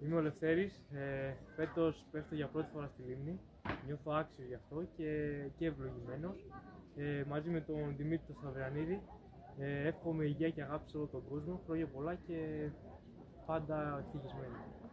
Είμαι ο Λευτέρης, φέτος πέφτω για πρώτη φορά στη Λίμνη, νιώθω άξιος γι' αυτό και ευλογημένος. Μαζί με τον Δημήτρη τον Σταυρανίδη, εύχομαι υγεία και αγάπη σε όλο τον κόσμο, χρόνια πολλά και πάντα ευτυχισμένοι.